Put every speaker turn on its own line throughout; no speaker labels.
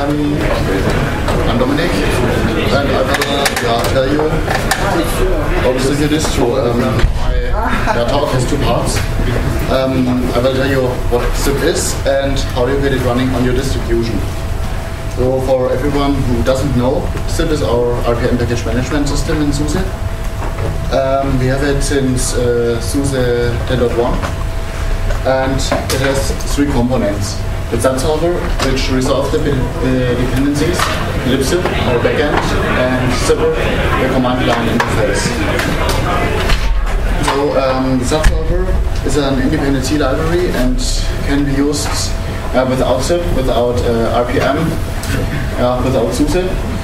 I'm Dominik, and I will tell you how to do distro. My talk has two parts. I will tell you what ZYpp is and how you get it running on your distribution. So for everyone who doesn't know, ZYpp is our RPM package management system in SUSE. We have it since SUSE 10.1, and it has three components. The satsolver, which resolves the dependencies, libzypp, our backend, and zypper, the command line interface. So the satsolver is an independent C library and can be used without ZYpp, without RPM, without SUSE.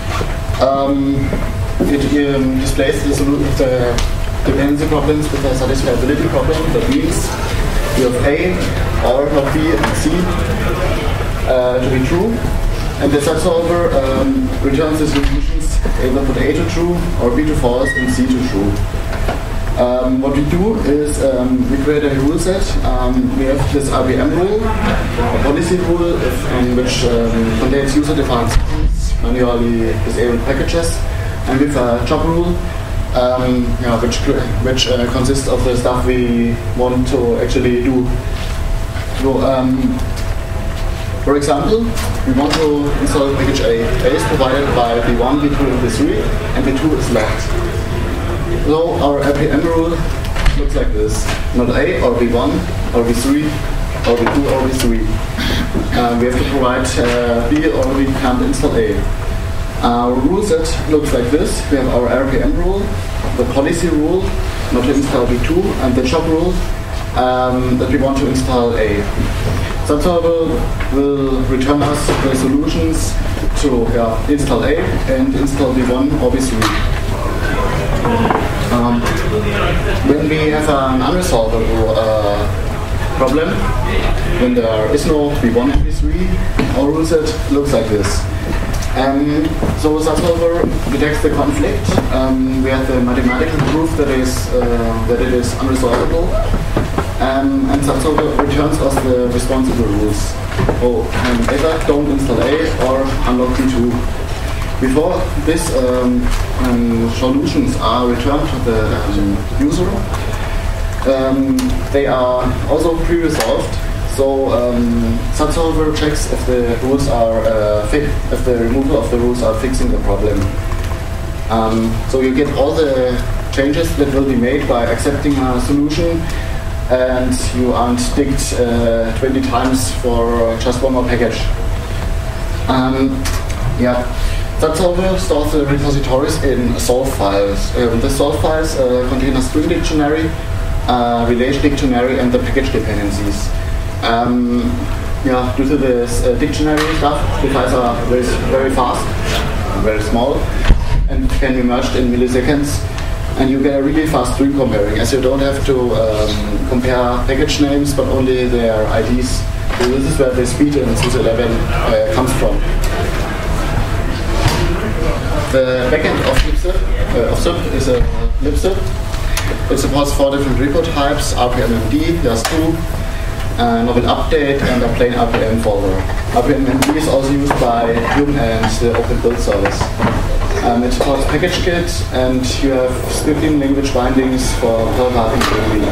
It displays the dependency problems with a satisfiability problem. That means you have A, or not B, and C to be true. And the satsolver returns the solutions either put A to true, or B to false, and C to true. What we do is we create a rule set. We have this RPM rule, a policy rule, which contains user-defined systems, manually disabled packages, and with a job rule, which consists of the stuff we want to actually do. So, for example, we want to install package A. A is provided by V1, V2, and V3, and V2 is locked. So our RPM rule looks like this: not A or V1 or V3 or V2 or V3. We have to provide B, or we can't install A. Our rule set looks like this. We have our RPM rule, the policy rule, not to install V2, and the job rule that we want to install A. Satsolver will return us the solutions to install A and install V1 or V3. When we have an unresolvable problem, when there is no V1 and V3, our rule set looks like this. So satsolver detects the conflict. We have the mathematical proof that it is unresolvable, and satsolver returns us the responsible rules. Either don't install A or unlock V2. Before these solutions are returned to the user, they are also pre-resolved. So satsolver checks if the rules are if the removal of the rules are fixing the problem. So you get all the changes that will be made by accepting a solution, and you aren't digged 20 times for just one more package. Satsolver stores the repositories in solve files. The solve files contain a string dictionary, relation dictionary, and the package dependencies. Due to this dictionary stuff, the files are very fast, very small, and can be merged in milliseconds. And you get a really fast string comparing, as you don't have to compare package names, but only their IDs. So this is where the speed in SUSE 11 comes from. The backend of ZYpp is a libzypp. It supports 4 different repo types: RPMMD, there's 2. Novel update, and a plain RPM folder. RPMMD is also used by Duncan and the open build service. It supports package.Git, and you have scripting language bindings for third-party building.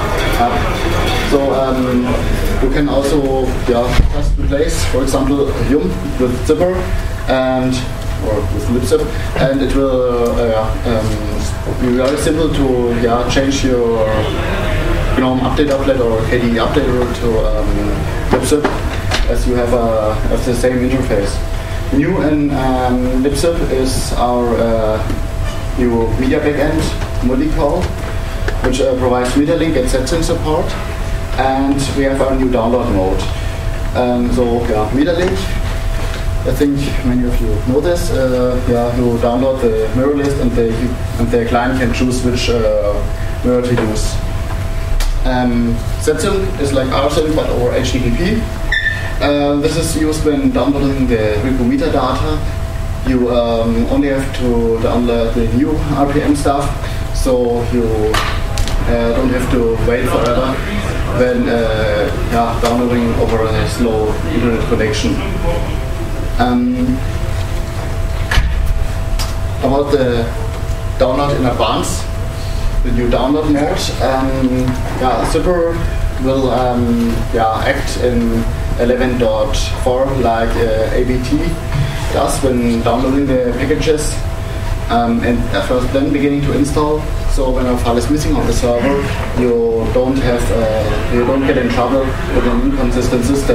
You can also just replace, for example, Yum with zypper or with libzypp, and it will be very simple to change your GNOME update applet or KDE updater to libzypp, as you have the same interface. New in libzypp is our new media backend, multi-call, which provides media link and setting support, and we have our new download mode. Media link, I think many of you know this. You download the mirror list, and the client can choose which mirror to use. Setting is like rsync but over HTTP. This is used when downloading the repo metadata. You only have to download the new RPM stuff, so you don't have to wait forever when downloading over a slow internet connection. About the download in advance, the new download mode, zypper will act in 11.4 like ABT does when downloading the packages and first then beginning to install. So when a file is missing on the server, you don't get in trouble with an inconsistent system.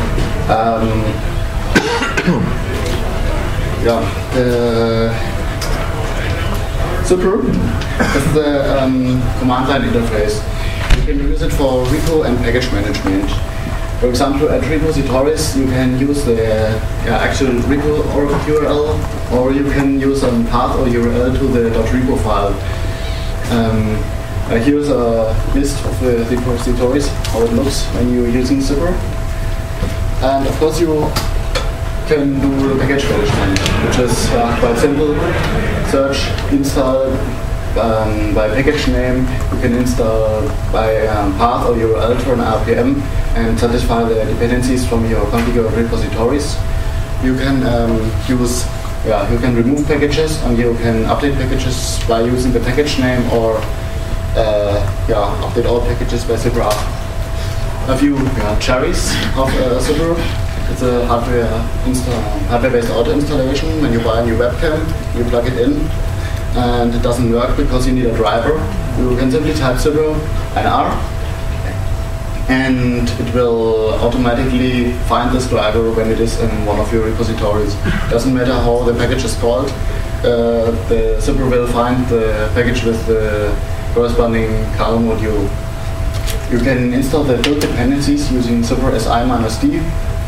Zypper is the command line interface. You can use it for repo and package management. For example, at repositories, you can use the actual repo or URL, or you can use a path or URL to the .repo file. Here's a list of the repositories, how it looks when you're using Zypper. And of course, you can do the package management, which is quite simple. Search, install by package name. You can install by path or URL to an RPM and satisfy the dependencies from your configured repositories. You can you can remove packages and you can update packages by using the package name or update all packages by zypper. A few cherries of Zypper. It's a hardware-based auto installation. When you buy a new webcam, you plug it in, and it doesn't work because you need a driver. You can simply type zypper nr, and it will automatically find this driver when it is in one of your repositories. Doesn't matter how the package is called. The Zypper will find the package with the corresponding kernel module. You can install the build dependencies using zypper si-d.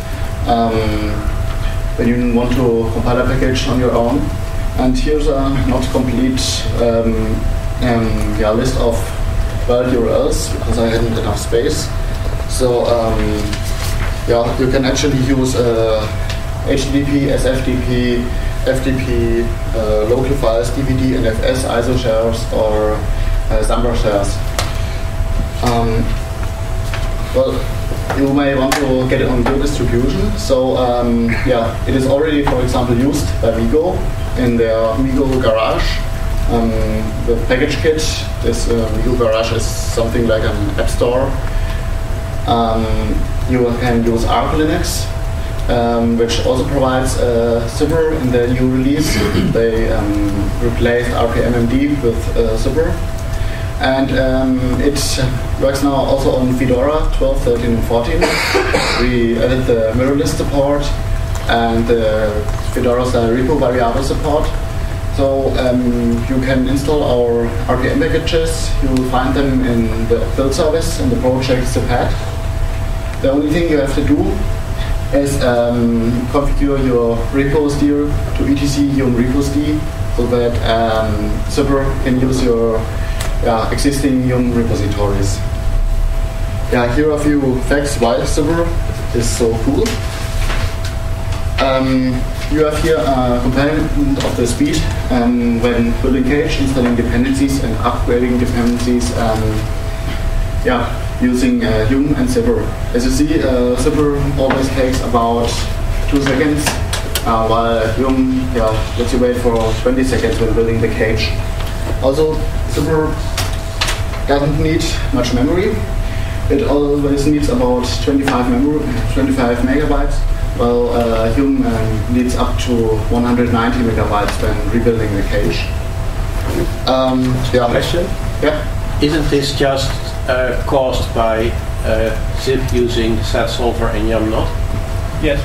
When you want to compile a package on your own. And here's a not complete list of world URLs because I hadn't enough space. So you can actually use HTTP, SFTP, FTP, local files, DVD, NFS, ISO shares, or Xambar shares. You may want to get it on your distribution. So it is already, for example, used by Migo in their Migo Garage. The package kit, this Migo Garage is something like an app store. You can use Arch Linux, which also provides Zypper in the new release. They replaced RPMMD with Zypper. And it works now also on Fedora 12, 13, and 14. We added the mirrorless support and the Fedora style repo variable support. So you can install our RPM packages. You will find them in the build service in the project ZYpp. The only thing you have to do is configure your repos dir to etc yum repos.D so that Zypper can use your existing Yum repositories. Here are a few facts why Zypper is so cool. You have here a comparison of the speed when building cache, installing dependencies, and upgrading dependencies. Using Yum and Zypper. As you see, Zypper always takes about 2 seconds, while Yum lets you wait for 20 seconds when building the cache. Also, Zypper doesn't need much memory. It always needs about 25 megabytes, while Yum needs up to 190 megabytes when rebuilding the cache.
Question?
Yeah.
Isn't this just caused by zip using satsolver and yum not?
Yes.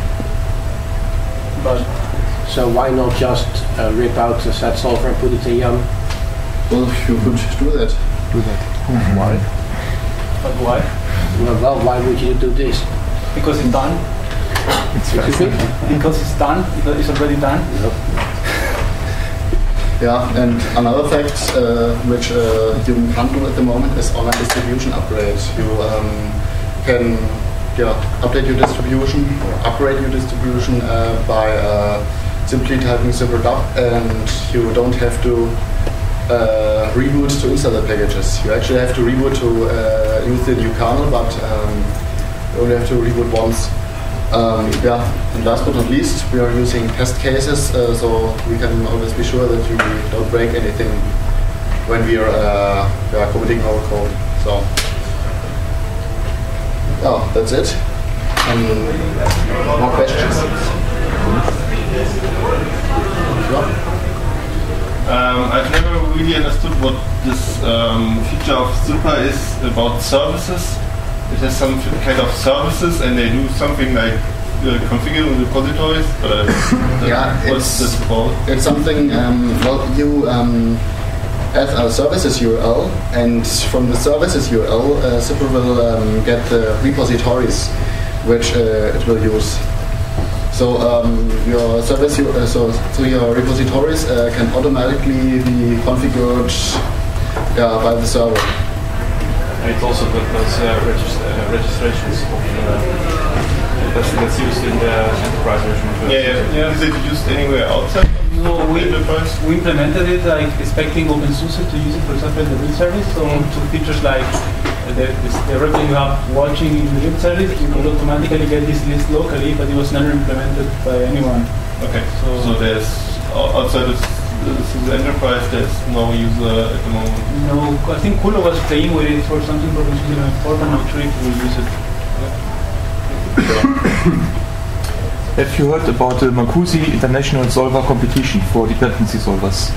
But
so why not just rip out the satsolver and put it in yum?
Well, you could do that.
Why? But why?
Well, why would you do this?
Because it's done.
Excuse me?
Because it's done. It's already done.
Nope.
And another fact which you can't do at the moment is online distribution upgrade. You can update your distribution, or upgrade your distribution by simply typing zypper.up, and you don't have to reboot to install the packages. You actually have to reboot to use the new kernel, but you only have to reboot once. Yeah, and last but not least, we are using test cases, so we can always be sure that we don't break anything when we are committing our code. So, yeah, that's it. More questions?
I've never really understood what this feature of ZYpper is about services. It has some kind of services, and they do something like configuring repositories. But what's this about?
It's something. Well, you add a services URL, and from the services URL, ZYpper will get the repositories which it will use. So your service, so your repositories can automatically be configured by the server.
And it also does registrations that's used in the enterprise version.
Is it used anywhere outside?
No, we implemented it like expecting openSUSE to use it, for example, in the build service. So to features like the repo you have watching in the build service, you could automatically get this list locally, but it was never implemented by anyone.
Okay, so there's outside of the enterprise, there's no user at the moment?
No, I think Kulo was playing with it for something for consumer but I'm not sure if we will use it.
Have you heard about the Mac-Vicar International Solver competition for dependency solvers?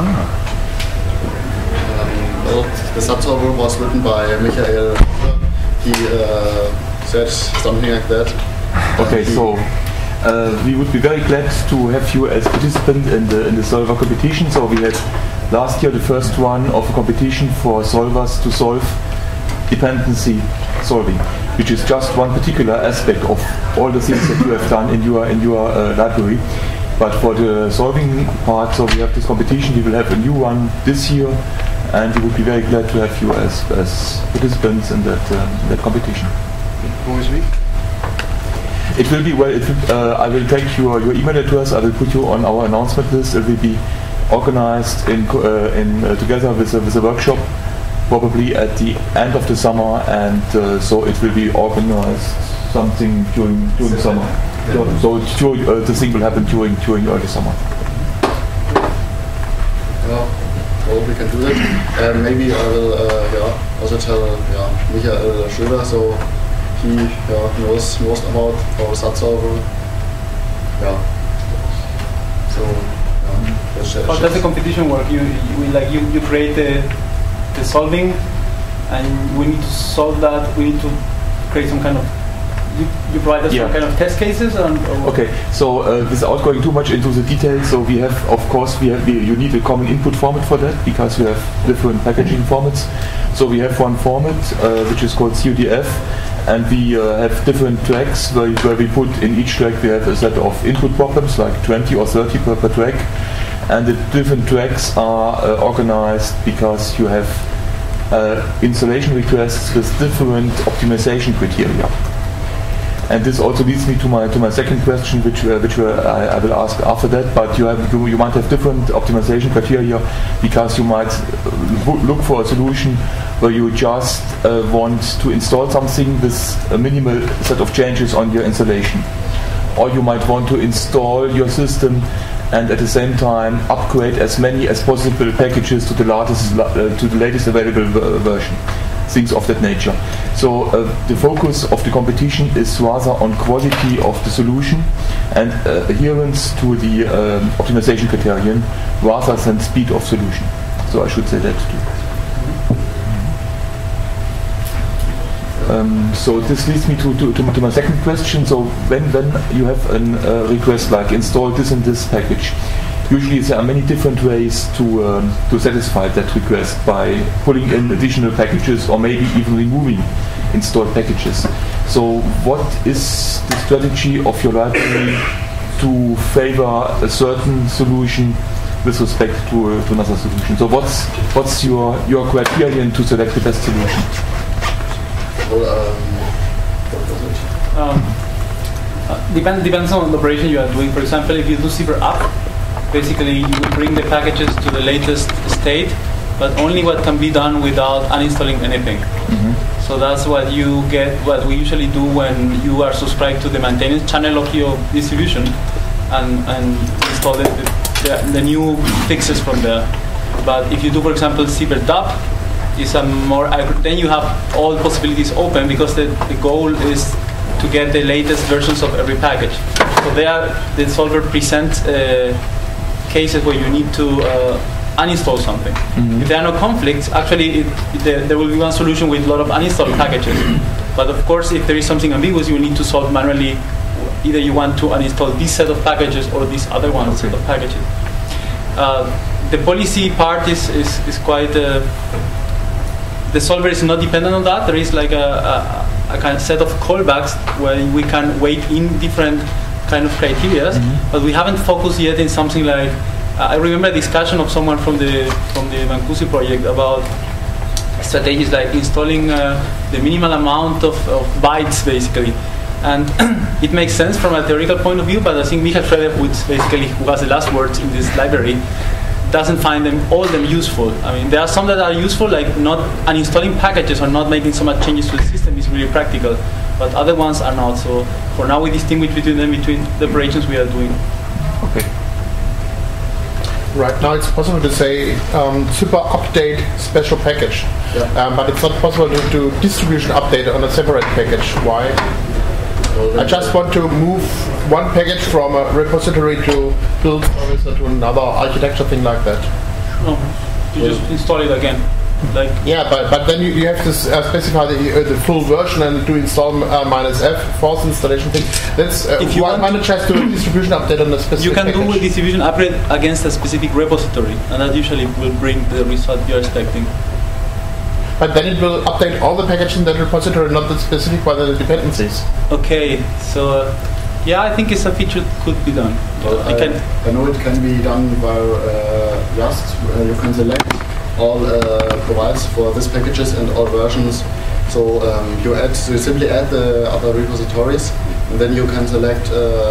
Well, the satsolver was written by Michael. He said something like that.
Okay, so we would be very glad to have you as participant in the solver competition. So we had last year the first one of a competition for solvers to solve dependency solving, which is just one particular aspect of all the things that you have done in your library. But for the solving part, so we have this competition. We will have a new one this year, and we would be very glad to have you as participants in that competition.
Who is we?
It will be I will take your email address. I will put you on our announcement list. It will be organized together with a workshop, probably at the end of the summer, and so it will be organized something during the summer. Yeah. So the thing will happen during early summer.
Well, we can do that. Maybe I will also tell Michael Schröder, so he knows most about our satsolver. So
how does the competition work? You create the solving, and we need to solve that. We need to create some kind of. You provide us some kind of test cases, or
okay. So without going too much into the details, so we have, of course, you need a common input format for that because we have different packaging formats. So we have one format which is called ZYpp, and we have different tracks where we put in each track we have a set of input problems, like 20 or 30 per track, and the different tracks are organized because you have installation requests with different optimization criteria. And this also leads me to my second question, which I will ask after that. But you might have different optimization criteria because you might look for a solution where you just want to install something with a minimal set of changes on your installation, or you might want to install your system and at the same time upgrade as many as possible packages to the latest available version. Things of that nature. So the focus of the competition is rather on quality of the solution and adherence to the optimization criterion rather than speed of solution. So I should say that too. So this leads me to my second question. So when you have a request like install this and this package, usually there are many different ways to satisfy that request by pulling in additional packages or maybe even removing installed packages. So what is the strategy of your library to favor a certain solution with respect to another solution? So what's your criterion to select the best solution?
Depends on the operation you are doing. For example, if you do ZYpp, basically you will bring the packages to the latest state, but only what can be done without uninstalling anything. So that's what you get, what we usually do when you are subscribed to the maintenance channel of your distribution and install the new fixes from there. But if you do, for example, ZYpp, is a more, then you have all possibilities open because the goal is to get the latest versions of every package. So there, the solver presents cases where you need to uninstall something. If there are no conflicts, actually there will be one solution with a lot of uninstalled packages. But of course, if there is something ambiguous, you need to solve manually. Either you want to uninstall this set of packages or this other one set of packages. The policy part is quite. The solver is not dependent on that. There is like a kind of set of callbacks where we can weight in different kind of criteria, but we haven't focused yet in something like. I remember a discussion of someone from the Mancusi project about strategies like installing the minimal amount of bytes, basically. And it makes sense from a theoretical point of view, but I think Michael Schroeder, who has the last words in this library, doesn't find all them useful. I mean, there are some that are useful, like not uninstalling packages or not making so much changes to the system is really practical, but other ones are not. So for now, we distinguish between them between the operations we are doing.
Okay.
Right now, it's possible to say ZYpp update special package, but it's not possible to do distribution update on a separate package. Why? I just want to move one package from a repository to build service or to another architecture thing like that.
No, you just install it again. Like
but then you have to specify the full version and do install -f force installation thing. That's
if you
want to just do a distribution update on a specific
you can
package.
do a distribution upgrade against a specific repository, and that usually will bring the result you're expecting.
But then it will update all the packages in that repository, not the specific one of the dependencies.
Okay, so I think it's a feature that could be done.
Well, I know it can be done by Rust. You can select all provides for these packages and all versions. So you simply add the other repositories, and then you can select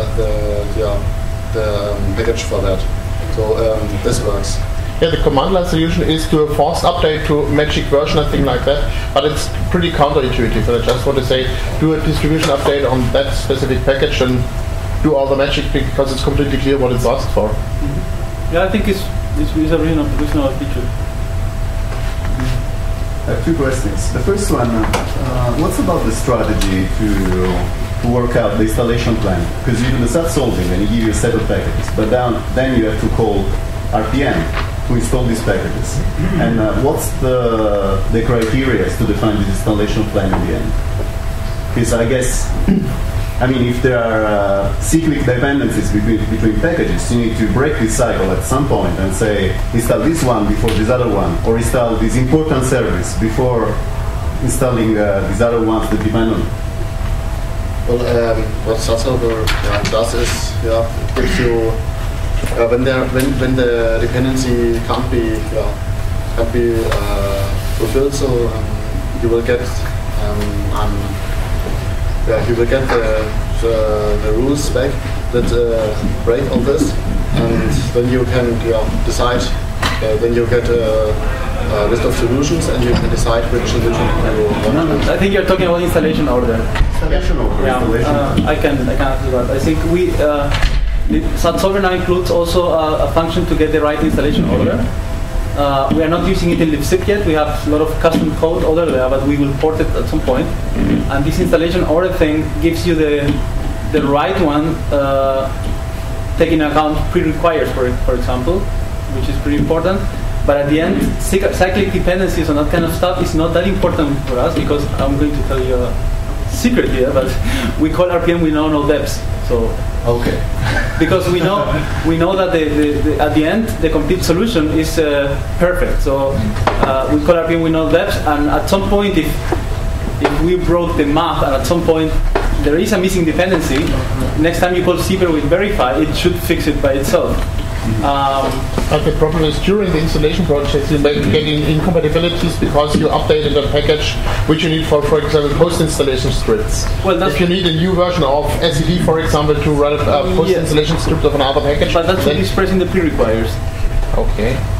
the package for that. So this works.
Yeah, the command line solution is to a forced update to magic version and thing like that, but it's pretty counterintuitive. And I just want to say, do a distribution update on that specific package and do all the magic because it's completely clear what it's asked for.
Yeah, I think it's a reasonable feature.
I have two questions. The first one, what's about the strategy to work out the installation plan? Because you do the sat-solving and you give you a set of packages, but then you have to call RPM to install these packages. And what's the criteria to define this installation plan in the end? Because I guess, I mean, if there are cyclic dependencies between packages, you need to break this cycle at some point and say, install this one before this other one, or install this important service before installing these other ones that depend on it.
Well, what satsolver does is, it gives you when the dependency can't be fulfilled, so you will get the rules back that break all this, and then you can decide. Then you get a list of solutions, and you can decide which solution you want.
I think you're talking about installation order.
Installation order.
I can answer that. I think satsolver now includes also a function to get the right installation order. We are not using it in ZYpp yet. We have a lot of custom code over there, but we will port it at some point. And this installation order thing gives you the right one, taking into account pre-requires, for example, which is pretty important. But at the end, cyclic dependencies and that kind of stuff is not that important for us, because I'm going to tell you a secret here, but we call RPM, we know no depths. So
okay.
Because we know that at the end the complete solution is perfect. So we call RPM, we know depths, and at some point if we broke the math and at some point there is a missing dependency, next time you call zypper with verify, it should fix it by itself.
But the problem is during the installation process you may get incompatibilities because you updated a package which you need for example, post-installation scripts.
Well,
if you need a new version of SED, for example, to run a post-installation script of another package,
but that's what expressing the pre-requires.
Okay.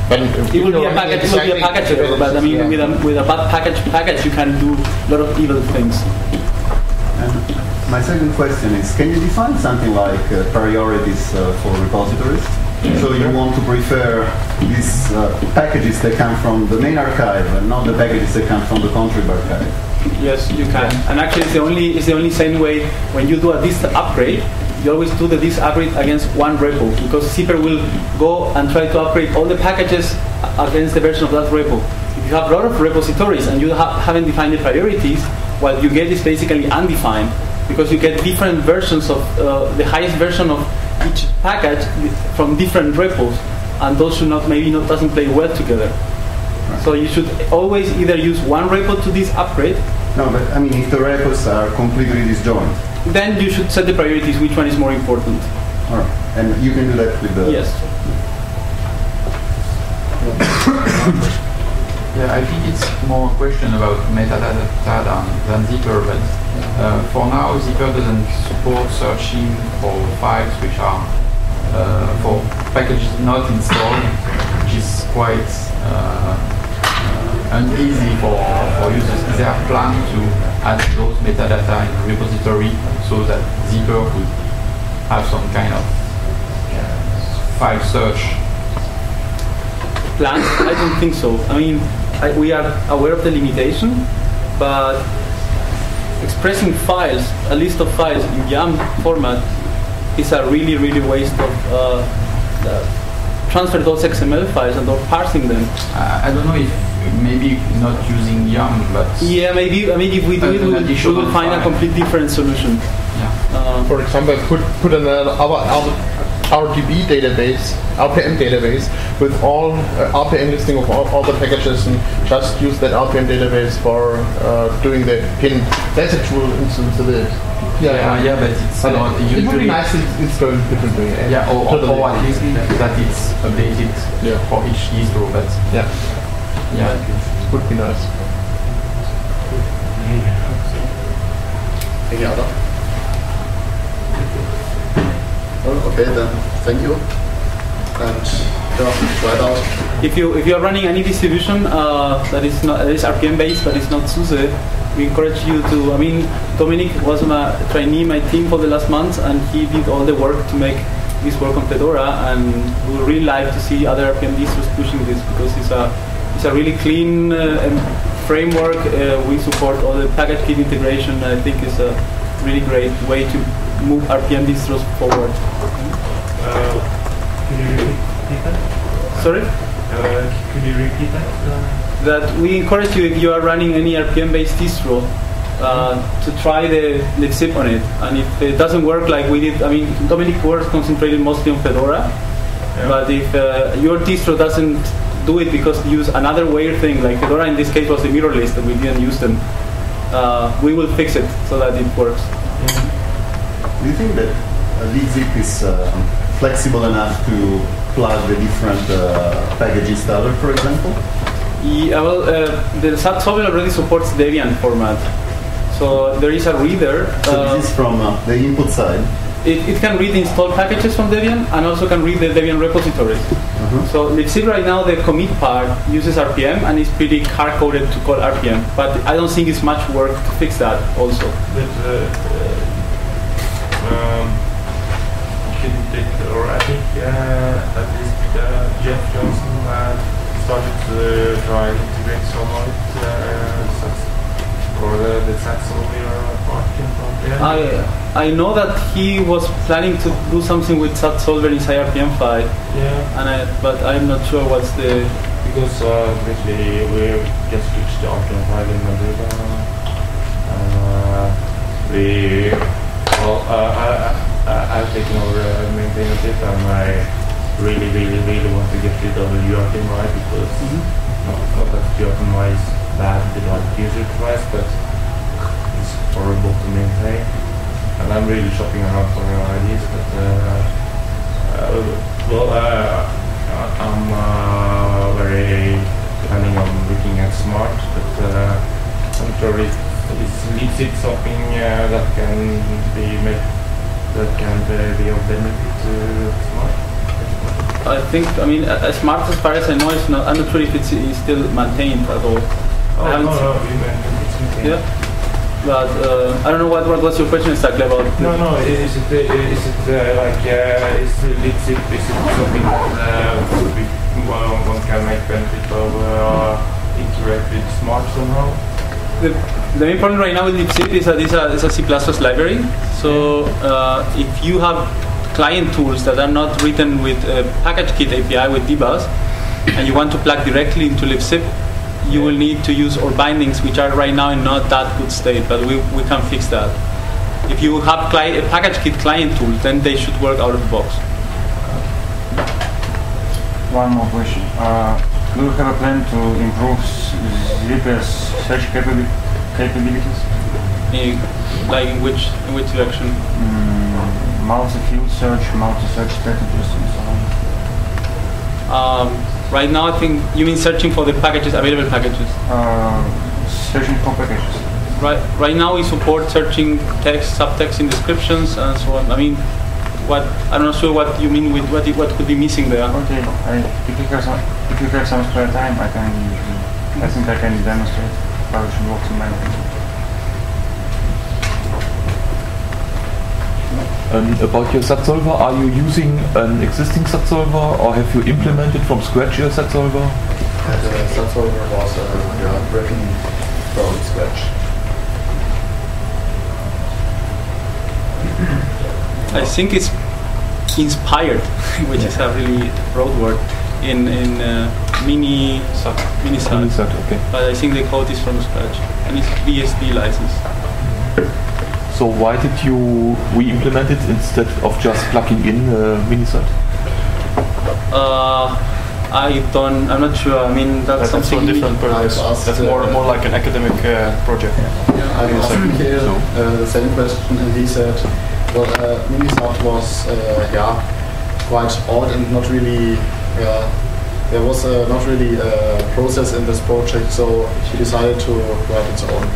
But
it will be a package. It will be a package error. But I mean, with a bad package, you can do a lot of evil things.
And my second question is: can you define something like priorities for repositories? So you want to prefer these packages that come from the main archive and not the packages that come from the contrib archive?
Yes, you can. And actually, it's the only same way when you do a dist upgrade. You always do the dist upgrade against one repo, because zypper will go and try to upgrade all the packages against the version of that repo. If you have a lot of repositories and you haven't defined the priorities, what you get is basically undefined, because you get different versions of the highest version of each package from different repos, and those should doesn't play well together. Right. So you should always either use one repo to this upgrade.
No, but I mean, if the repos are completely disjoint,
then you should set the priorities. Which one is more important?
All right, and you can do that with the
yes.
Yeah, I think it's more a question about metadata than zypper, but for now, zypper doesn't support searching for files which are for packages not installed, which is quite uneasy for users. Is there a plan to add those metadata in the repository so that zypper could have some kind of file search?
Plans? I don't think so. I mean, we are aware of the limitation, but expressing files, a list of files in YAML format, is a really waste of transfer those XML files and parsing them.
I don't know if maybe not using YAML, but
yeah, maybe if we do it, we will find a complete different solution.
Yeah.
For example, put in our RDB database, RPM database, with all RPM listing of all the packages, and just use that RPM database for doing the pin. That's a true instance of it.
Yeah, but it's not usually.
It would be nice if it's going differently.
Yeah, or at least that it's updated for each distro, but yeah,
it would be nice.
Any other? Well, okay then, thank you. And try it out.
If you are running any distribution that is RPM based but it's not SUSE, we encourage you to. I mean, Dominik was a trainee in my team for the last month, and he did all the work to make this work on Fedora. And we would really like to see other RPM distros pushing this, because it's a really clean framework. We support all the package kit integration. I think it's a really great way to move RPM distros forward.
Can you repeat that?
Sorry?
Could you repeat that?
That we encourage you, if you are running any RPM-based distro, to try the ZYpp on it. And if it doesn't work like we did, I mean, Dominik was concentrated mostly on Fedora, but if your distro doesn't do it because you use another weird thing, like Fedora in this case was the mirror list and we didn't use them, we will fix it so that it works.
Do you think that ZYpp is flexible enough to plug the different package installer, for example?
Yeah, well, the satsolver already supports Debian format. So there is a reader.
So this is from the input side?
It can read installed packages from Debian and also can read the Debian repositories. So ZYpp right now, the commit part uses RPM and is pretty hard-coded to call RPM. But I don't think it's much work to fix that also.
Or I think at least Jeff Johnson started trying to integrate some of it, or the satsolver part from there.
I know that he was planning to do something with satsolver inside RPM5.
Yeah.
But I'm not sure what's the.
Because basically we just switched to RPM5 in Madrid. I've taken over maintainment, and I really want to get rid of the URPMI, because not that URPMI is bad, like user device, but it's horrible to maintain. And I'm really shopping around for ideas, but I'm very planning on looking at Smart, but I'm sure it's something that can be made, that can be of benefit to Smart.
I think, I mean, as far as I know, it's not, I'm not sure if it's still maintained at all. Yeah, but I don't know what was your question exactly about.
No. Is it like is ZYpp something that would be one can make benefit of interact with smart somehow?
The main problem right now with ZYpp is that it's a C++ library. So if you have client tools that are not written with a package-kit API with dbus, and you want to plug directly into libzip, you will need to use our bindings, which are right now in not that good state, but we can fix that. If you have a package-kit client tool, then they should work out of the box.
One more question. Do you have a plan to improve ZYpp's search capabilities?
In which direction?
Multi-field search, multi-search strategies, and so on.
Right now, I think you mean searching for the packages, available packages.
Searching for packages.
Right now, we support searching text, subtext in descriptions, and so on. I mean, I'm not sure what you mean with what could be missing there.
Okay, if you have some spare time, I think I can demonstrate how it should work in my opinion.
About your satsolver, are you using an existing satsolver, or have you implemented from scratch your satsolver?
The satsolver was written from scratch.
I think it's inspired, which is a really broad word, in Minisat.
Okay.
But I think the code is from scratch, and it's BSD license.
So why did you re-implement it instead of just plugging in Minisat?
I'm not sure. I mean, that's something
for different purpose. That's more like an academic project.
I asked Michael the same question, and he said, well, Minisat was quite odd and not really. There was not really a process in this project, so he decided to write its own.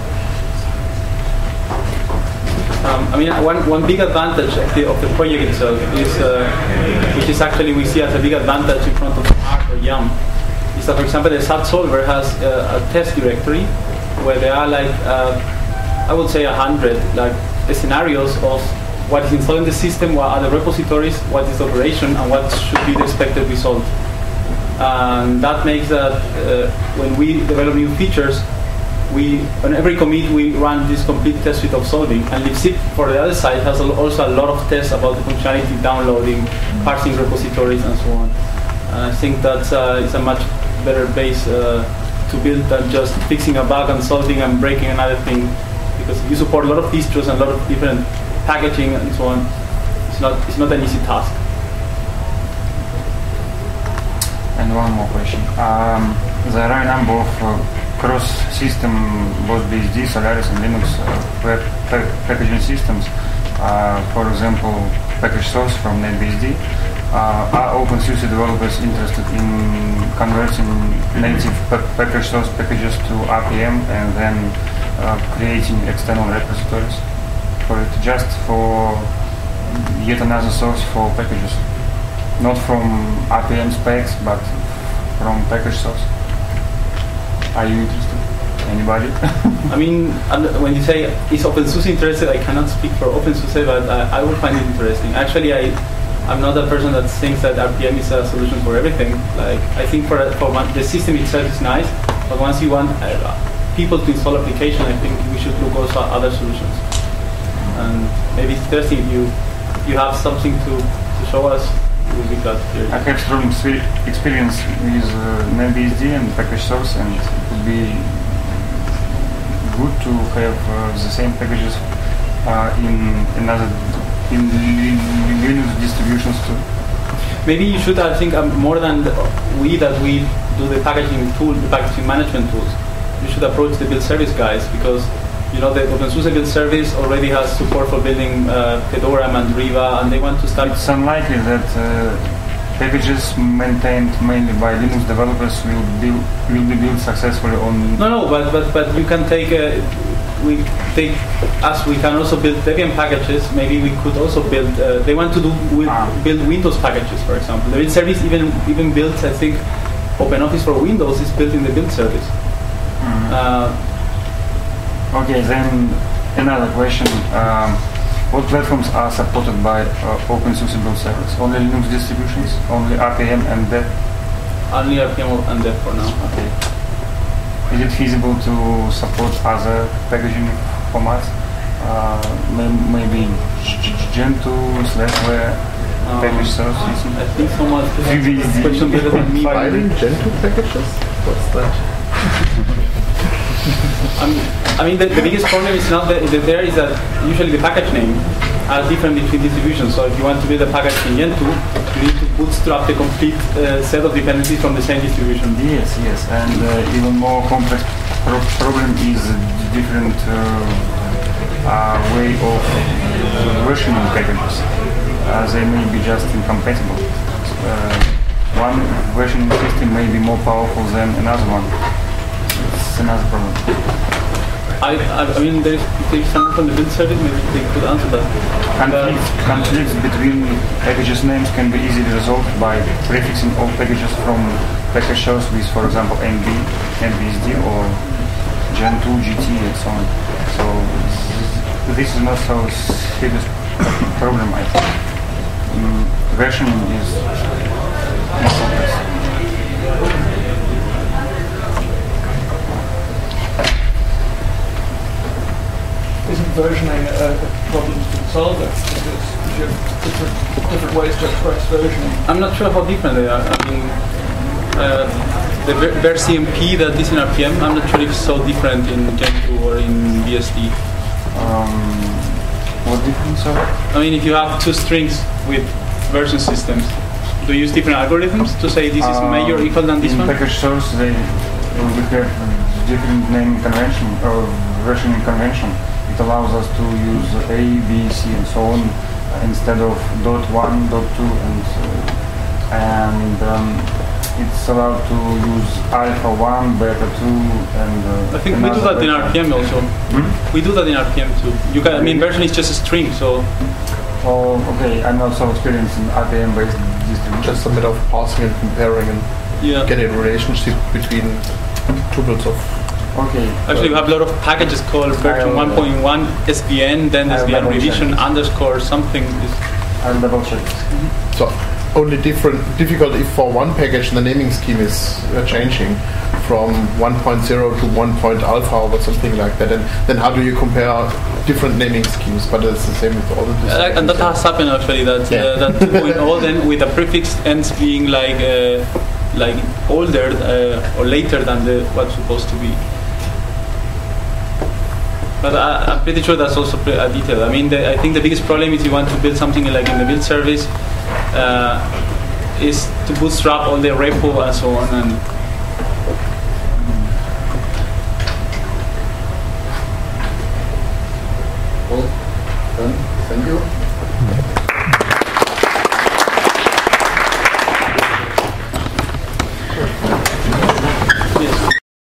I mean, one big advantage of the project itself is, which is actually we see as a big advantage in front of Arc or Yum, is that, for example, the satsolver has a test directory where there are like, I would say 100 like scenarios of what is installed in the system, what are the repositories, what is the operation, and what should be the expected result. And that makes that when we develop new features, on every commit we run this complete test suite of solving, and libzip for the other side has also a lot of tests about the functionality, downloading, parsing repositories, and so on. And I think that's it's a much better base to build than just fixing a bug and solving and breaking another thing, because if you support a lot of distros and a lot of different packaging and so on, it's not an easy task.
And one more question. There are a number of cross-system, both BSD, Solaris, and Linux packaging systems. For example, package source from NetBSD. Are openSUSE developers interested in converting native package source packages to RPM and then creating external repositories for it, just for yet another source for packages? Not from RPM specs, but from package source. Are you interested? Anybody?
I mean, when you say is openSUSE interested, I cannot speak for openSUSE, but I would find it interesting. Actually, I'm not a person that thinks that RPM is a solution for everything. Like, I think for the system itself is nice, but once you want people to install application, I think we should look also at other solutions. And maybe it's interesting if you have something to show us. We'll be glad to hear it.
I have strong experience with NetBSD and package source, and it would be good to have the same packages in Linux distributions too.
Maybe you should, I think, more than we do the packaging management tools. You should approach the build service guys, because the openSUSE build service already has support for building Fedora, Mandriva, and they want to start.
It's unlikely that packages maintained mainly by Linux developers will be built successfully on.
No, but you can take we take, as we can also build Debian packages, maybe we could also build. They want to build Windows packages, for example. The build service even builds, I think, OpenOffice for Windows is built in the build service.
Okay, then another question. What platforms are supported by openSUSE build service? Only Linux distributions? Only RPM and DEP?
Only RPM and DEP for now.
Okay. Is it feasible to support other packaging formats? Maybe Gentoo, Slackware, package source?
I think someone has question better than me.
Filing Gentoo packages? What's that?
I mean, the biggest problem is not that there is that usually the package name are different between distributions. So if you want to build a package in Gentoo, you need to bootstrap the complete set of dependencies from the same distribution.
Yes, and even more complex problem is different way of versioning packages. They may be just incompatible. One versioning system may be more powerful than another one. It's another problem.
I mean, there is someone from the build service, maybe they could answer that.
Conflicts between packages names can be easily resolved by prefixing all packages from package shows with, for example, NB, NBSD, or Gentoo, GT, and so on. So this is not so serious problem, I think. Versioning is more complex.
Isn't versioning a problem to the solver? Because you have different ways to express versioning.
I'm not sure how different they are. I mean, the VerCMP that is in RPM, I'm not sure if it's so different in Gentoo or in BSD.
What difference are?
I mean, if you have two strings with version systems, do you use different algorithms to say this is major equal than this
in
one?
Package source, they will have different naming convention or versioning convention. It allows us to use A, B, C, and so on instead of .1, .2, and it's allowed to use alpha 1, beta 2, and
I think we do that in RPM also. We do that in RPM too. You can, I mean, version is just a string, so.
Oh, okay. I'm not so experienced in RPM-based distribution.
Just a bit of parsing and comparing and getting a relationship between tuples of.
Okay.
Actually, we have a lot of packages called version 1.1 SVN, then SVN revision underscore something.
I'll double check.
So only difficult if for one package the naming scheme is changing from 1.0 to 1.alpha or something like that. And then how do you compare different naming schemes? But it's the same with all the distributions.
And that has happened actually. That 2.0 then with a prefix ends being like older or later than what's supposed to be. But I'm pretty sure that's also a detail. I mean, I think the biggest problem is you want to build something like in the build service is to bootstrap all the repo and so on. And
well,